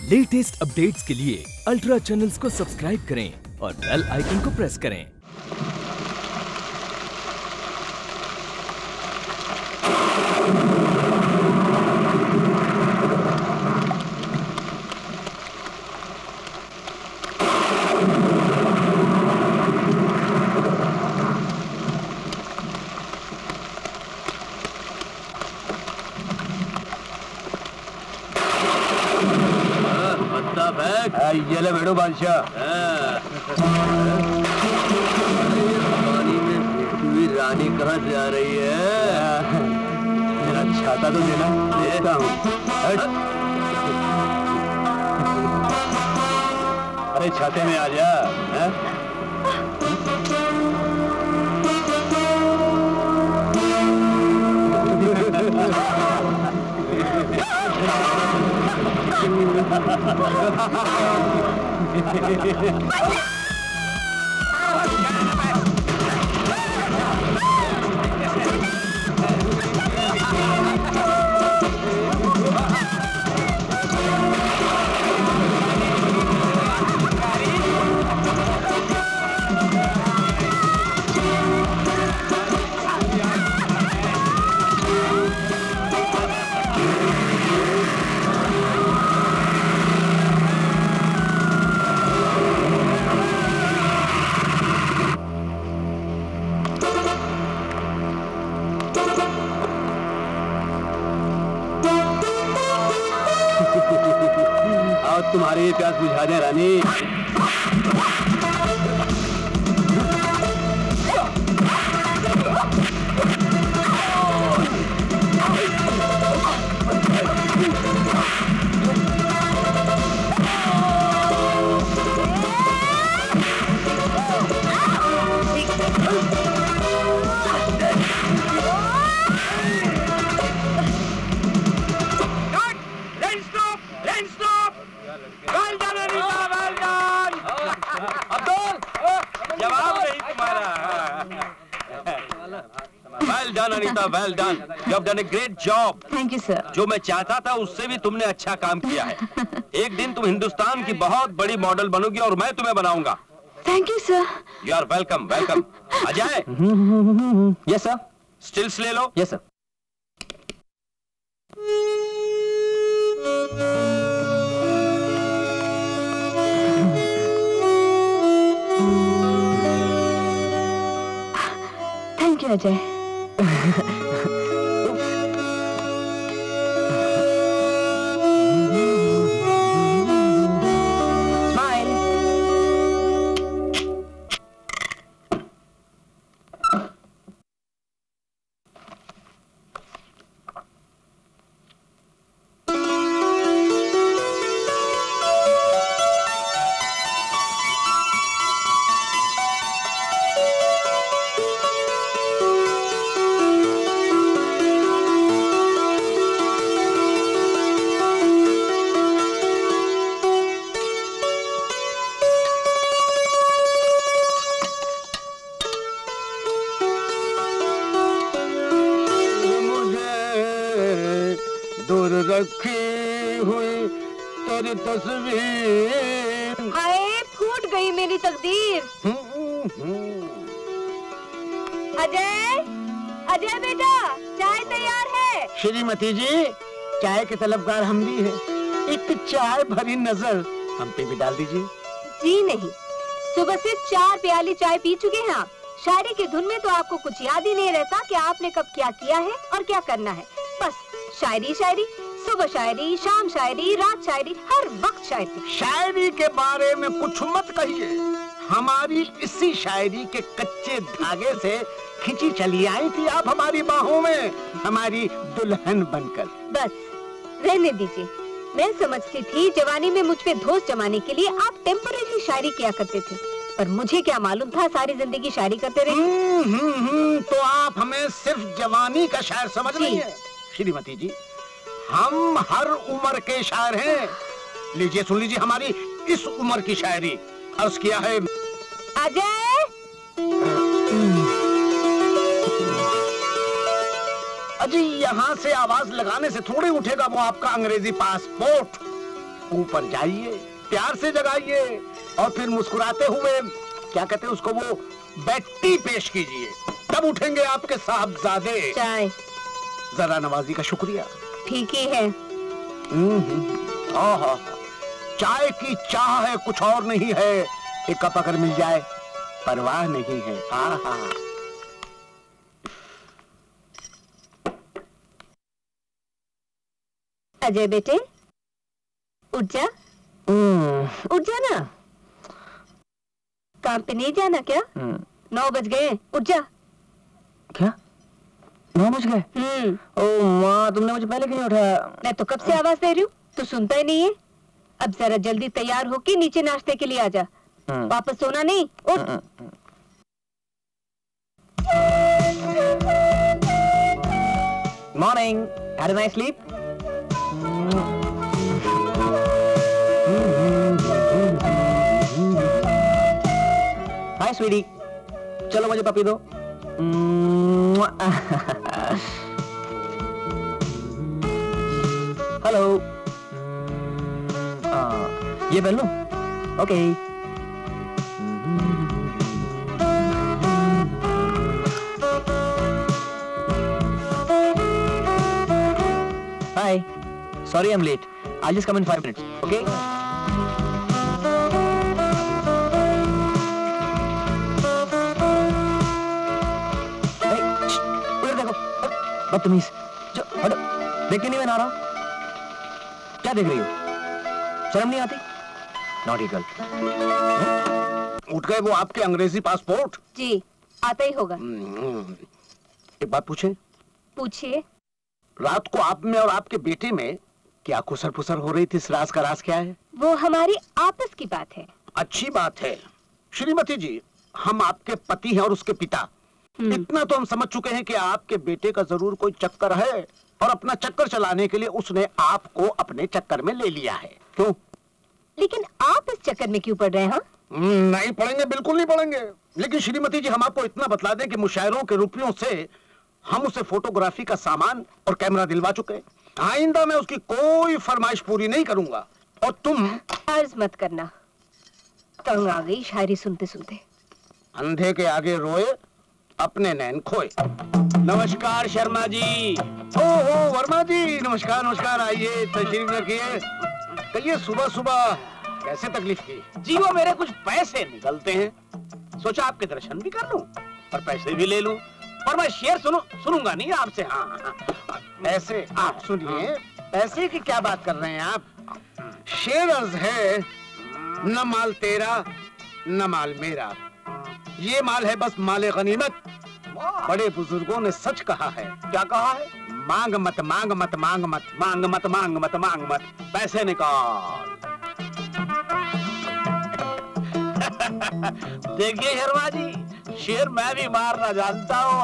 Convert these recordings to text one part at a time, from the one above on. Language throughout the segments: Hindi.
लेटेस्ट अपडेट्स के लिए अल्ट्रा चैनल्स को सब्सक्राइब करें और बेल आइकन को प्रेस करें। ये ले बैठो बादशाह। पानी में हुई रानी कहाँ से आ रही है? मेरा छाता तो देना। देता हूँ। अरे छाते में आ जा। तुम्हारी ये प्यास बुझा दे रानी। Well done. You have done a great job. Thank you, sir. जो मैं चाहता था उससे भी तुमने अच्छा काम किया है। एक दिन तुम हिंदुस्तान की बहुत बड़ी मॉडल बनोगी और मैं तुम्हें बनाऊंगा। Thank you, sir. You are welcome. Welcome. Ajay. Yes, sir. Stills ले लो। Yes, sir. Thank you, Ajay. रखी हुई तेरी तस्वीर। हाय फूट गई मेरी तकदीर। अजय, अजय बेटा चाय तैयार है। श्रीमती जी चाय के तलबगार हम भी हैं। एक चाय भरी नजर हम पे भी डाल दीजिए। जी नहीं, सुबह से 4 प्याली चाय पी चुके हैं आप। शायरी की धुन में तो आपको कुछ याद ही नहीं रहता कि आपने कब क्या किया है और क्या करना है। बस शायरी शायरी, सुबह शायरी, शाम शायरी, रात शायरी, हर वक्त शायरी। शायरी के बारे में कुछ मत कहिए। हमारी इसी शायरी के कच्चे धागे से खिंची चली आई थी आप हमारी बाहों में, हमारी दुल्हन बनकर। बस रहने दीजिए। मैं समझती थी जवानी में मुझ पे धोस जमाने के लिए आप टेम्परेरी शायरी किया करते थे, पर मुझे क्या मालूम था सारी जिंदगी शायरी करते रहे। तो आप हमें सिर्फ जवानी का शायर समझ रही हैं। श्रीमती जी हम हर उम्र के शायर हैं। लीजिए सुन लीजिए हमारी इस उम्र की शायरी। अर्ज किया है। अजय अजी यहाँ से आवाज लगाने से थोड़ी उठेगा वो आपका अंग्रेजी पासपोर्ट। ऊपर जाइए, प्यार से जगाइए और फिर मुस्कुराते हुए क्या कहते हैं उसको, वो बैठी पेश कीजिए, तब उठेंगे आपके साहबजादे। चाय। जरा नवाजी का शुक्रिया। ठीक ही है। हाँ, चाय की चाह है, कुछ और नहीं है। एक कप अगर मिल जाए परवाह नहीं है। हाँ। अजय बेटे, उठ जा। उठ जा ना। काम पे नहीं जाना क्या? 9 बज गए, उठ जा। क्या 9 बज गए? ओ माँ, तुमने मुझे पहले क्यों नहीं उठाया? मैं तो कब से आवाज दे रही हूँ, तू सुनता ही नहीं है। अब जरा जल्दी तैयार होके नीचे नाश्ते के लिए आ जा। वापस सोना नहीं, उठ। Morning, had a nice sleep? Hi sweetie, चलो मुझे पपी दो। हेलो। ये पहन लो? Okay. Hi, sorry I am late. I'll just come in 5 minutes, okay? Hey, उधर देखो, बदतमीज। जो हटो, देखते नहीं मैं नहा रहा हूँ? क्या देख रही हो? शर्म नहीं आती? Naughty girl. उठ गए वो आपके अंग्रेजी पासपोर्ट? जी, आता ही होगा। एक बात पूछे? पूछिए। रात को आप में और आपके बेटे में क्या खुसर फुसर हो रही थी? इस राज का राज क्या है? वो हमारी आपस की बात है। अच्छी बात है। श्रीमती जी, हम आपके पति हैं और उसके पिता। इतना तो हम समझ चुके हैं कि आपके बेटे का जरूर कोई चक्कर है और अपना चक्कर चलाने के लिए उसने आपको अपने चक्कर में ले लिया है। क्यों? लेकिन आप इस चक्कर में क्यों पड़ रहे हैं? हाँ? नहीं पढ़ेंगे, बिल्कुल नहीं पढ़ेंगे। लेकिन श्रीमती जी, हम आपको इतना बतला दें कि मुशायरों के रुपयों से हम उसे फोटोग्राफी का सामान और कैमरा दिलवा चुके हैं। आइंदा मैं उसकी कोई फरमाइश पूरी नहीं करूंगा। और तुम अर्ज मत करना। तंग आ गई शायरी सुनते सुनते। अंधे के आगे रोए, अपने नैन खोए। नमस्कार शर्मा जी। ओहो वर्मा जी, नमस्कार नमस्कार। आइए, तशरीफ रखिए। कहिए, सुबह सुबह कैसे तकलीफ की? जी वो मेरे कुछ पैसे निकलते हैं, सोचा आपके दर्शन भी कर लूं और पैसे भी ले लूं। और मैं शेर सुनूंगा नहीं आपसे। हाँ, ऐसे आप सुनिए, पैसे की क्या बात कर रहे हैं आप? शेर अर्ज है, न माल तेरा न माल मेरा, ये माल है बस माले गनीमत। बड़े बुजुर्गों ने सच कहा है। क्या कहा है? मांग मत मांग मत मांग मत मांग मत मांग मत मांग मत, पैसे निकाल। देखिए शर्मा जी, शेर मैं भी मारना जानता हूँ।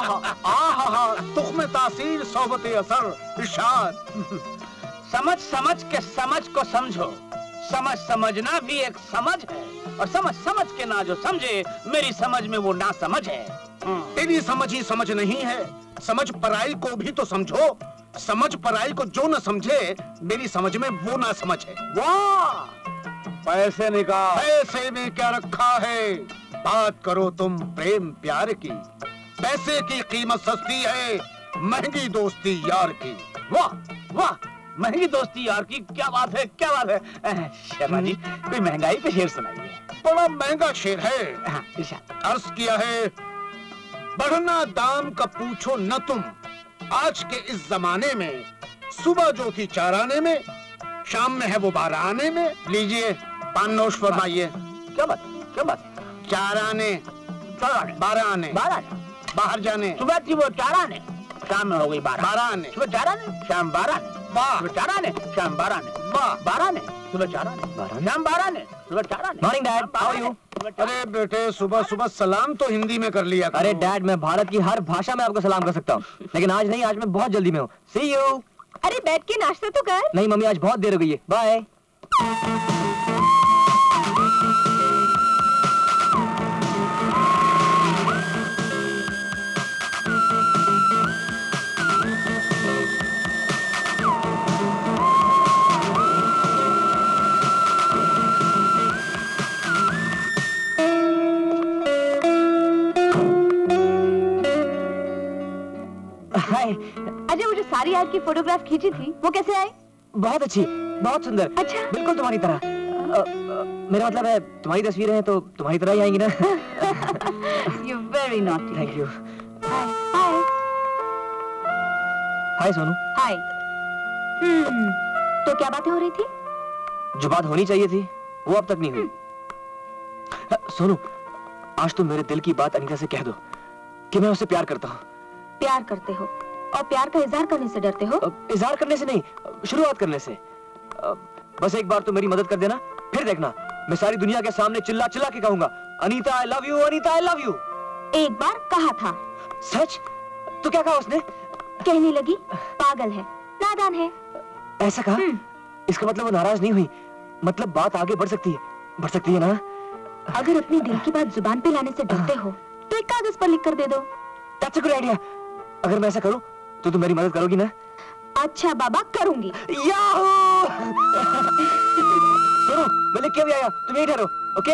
तुख्म तासीर सोबत असर इरशाद। समझ समझ के समझ को समझो, समझ समझना भी एक समझ है, और समझ समझ के ना जो समझे, मेरी समझ में वो ना समझ है। तेरी समझ ही समझ नहीं है, समझ पराई को भी तो समझो। समझ पराई को जो न समझे, मेरी समझ में वो ना समझ है। वाह, पैसे निकाल। पैसे में क्या रखा है? बात करो तुम प्रेम प्यार की, पैसे की कीमत सस्ती है, महंगी दोस्ती यार की। वाह वाह, महंगी दोस्ती यार की, क्या बात है, क्या बात है। शर्मा जी, कोई महंगाई पे शेर सुनाइए। बड़ा महंगा शेर है। हाँ, इरशाद। अर्ज किया है, बढ़ना दाम का पूछो न तुम, आज के इस जमाने में सुबह जो थी 4 आने में, शाम में है वो 12 आने में। लीजिए, पान नोश फरमाइए। क्या बात, क्या बात? 4 आने, 12 आने, 12 बाहर जाने। सुबह थी वो 4 आने, शाम में हो गई 12 आने। सुबह 4 आने, शाम 12 आने। वाह। सुबह 4 आने, शाम 12 आने। वाह, 12 आने, सुबह 4 आने, शाम 12 आने, सुबह 4 आने। Morning dad, how are you? अरे बेटे, सुबह सुबह सलाम तो हिंदी में कर लिया करो। अरे डैड, मैं भारत की हर भाषा में आपको सलाम कर सकता हूँ, लेकिन आज नहीं, आज मैं बहुत जल्दी में हूँ। See you. अरे बैठ के नाश्ता तो कर। नहीं मम्मी, आज बहुत देर हो गई है। बाय। फ्लाइट की फोटोग्राफ खींची थी, वो कैसे आई? बहुत अच्छी, बहुत सुंदर। अच्छा। बिल्कुल तुम्हारी तरह। मेरा मतलब है तुम्हारी तस्वीरें हैं तो तुम्हारी तरह ही आएंगी ना। You're very naughty. Thank you. Hi. Hi Sonu. Hi. तो क्या बातें हो रही थी? जो बात होनी चाहिए थी वो अब तक नहीं हुई। सोनू, आज तुम मेरे दिल की बात अनीता से कह दो कि मैं उससे प्यार करता हूँ। प्यार करते हो और प्यार का इजहार करने से डरते हो? इजहार करने से नहीं, शुरुआत करने से। बस एक बार तो मेरी मदद कर देना, फिर देखना मैं सारी दुनिया के सामने चिल्ला चिल्ला के कहूंगा, Anita I love you, Anita I love you. एक बार कहा था। सच? तो क्या कहा उसने? कहने लगी पागल है, नादान है। ऐसा कहा? इसका मतलब वो नाराज नहीं हुई, मतलब बात आगे बढ़ सकती है ना? अगर अपने दिल की बात जुबान पे लाने से डरते हो तो एक कागज पर लिख कर दे दो। That's a good idea। अगर मैं ऐसा करूं तो तुम मेरी मदद करोगी ना? अच्छा बाबा, करूंगी। याहू! सुनो, मैं लिख के भी आया, तुम यहीं ठहरो, okay?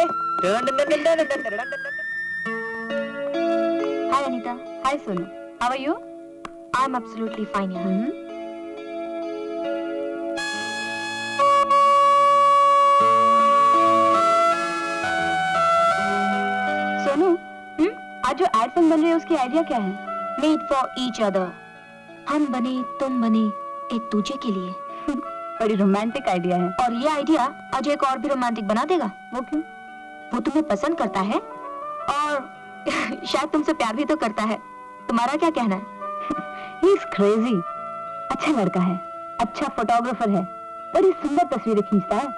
Hi Anita. Hi Sonu. How are you? I am absolutely fine यार। सोनू, आज जो एड फिल्म बन रही है उसकी आइडिया क्या है? Made for each other. हम बने, तुम बने, एक दूसरे के लिए। बड़ी रोमांटिक आइडिया है। और ये आइडिया अजय को और भी रोमांटिक बना देगा। वो क्यों? वो तुम्हें पसंद करता है और शायद तुमसे प्यार भी तो करता है। तुम्हारा क्या कहना है? He is crazy। अच्छा लड़का है, अच्छा फोटोग्राफर है, बड़ी सुंदर तस्वीरें खींचता है।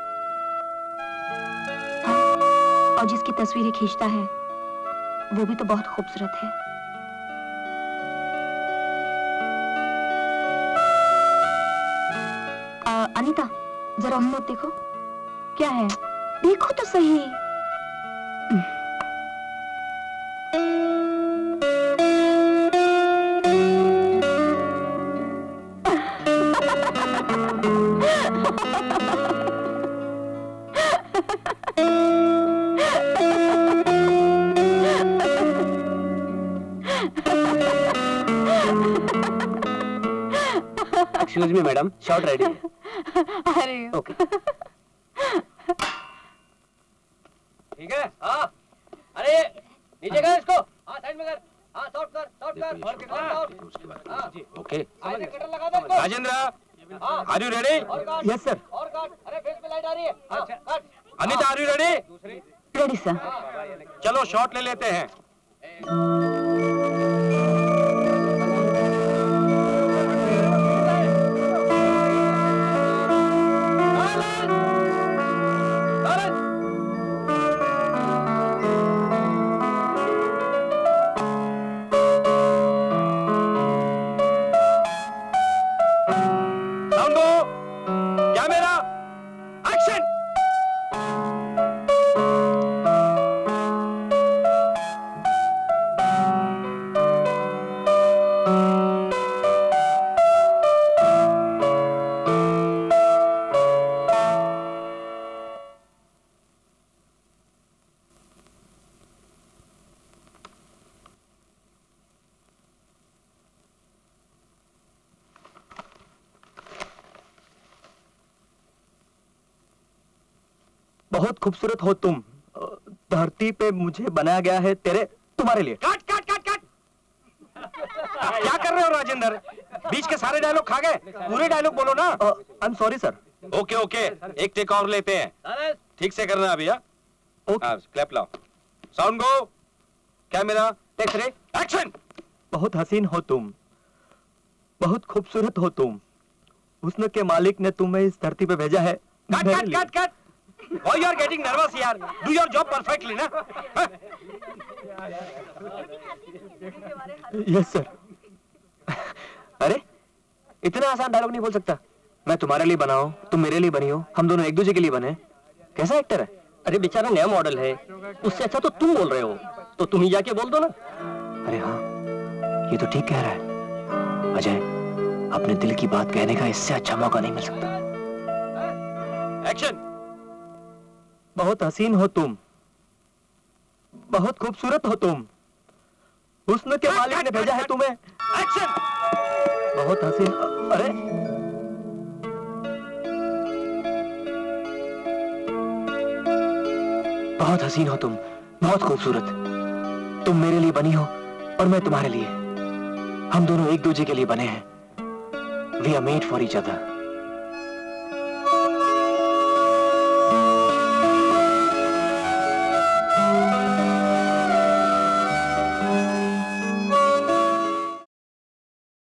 हाँ, और जिसकी तस्वीरें खींचता है वो भी तो बहुत खूबसूरत है। अनीता, जरा हम लोग देखो। क्या है? देखो तो सही। Excuse me madam, shot ready है। अरे ओके। ठीक है। हाँ, अरे नीचे कर इसको। हाँ, साइड में कर। हाँ, शॉर्ट कर और कितना? हाँ, ओके। आगे कटर लगा दे इसको। Rajendra, are you ready? Yes sir. और काट। अरे फेस पे लाइट आ रही है। हाँ, काट। Anita, are you ready? Ready sir. चलो शॉट ले लेते हैं। बहुत खूबसूरत हो तुम, धरती पे मुझे बनाया गया है तुम्हारे लिए। काट काट काट काट। क्या कर रहे हो राजेंद्र? बीच के सारे डायलॉग खा गए, पूरे डायलॉग बोलो ना। I am sorry sir. Okay okay, एक टेक और लेते हैं, ठीक से करना अभी। क्लैप लाओ, sound go, camera take 3 action. बहुत हसीन हो तुम, बहुत खूबसूरत हो तुम, हुस्न के मालिक ने तुम्हें इस धरती पे भेजा है। Cut cut cut cut. Why you are getting nervous यार? Do your job perfectly ना? Yes sir. अरे इतना आसान डायलॉग नहीं बोल सकता। मैं तुम्हारे लिए बना हूं, तुम मेरे लिए बनी हो, हम दोनों एक दूसरे के लिए बने। कैसा एक्टर है? अरे बेचारा नया मॉडल है, उससे अच्छा तो तुम बोल रहे हो, तो तुम ही जाके बोल दो ना। अरे हाँ, ये तो ठीक कह रहा है अजय। अपने दिल की बात कहने का इससे अच्छा मौका नहीं मिल सकता। एक्शन। बहुत हसीन हो तुम, बहुत खूबसूरत हो तुम, हुस्न के मालिक ने भेजा है तुम्हें। एक्शन। बहुत हसीन। अरे बहुत हसीन हो तुम, बहुत खूबसूरत। तुम मेरे लिए बनी हो और मैं तुम्हारे लिए। हम दोनों एक दूसरे के लिए बने हैं। We are made for each other.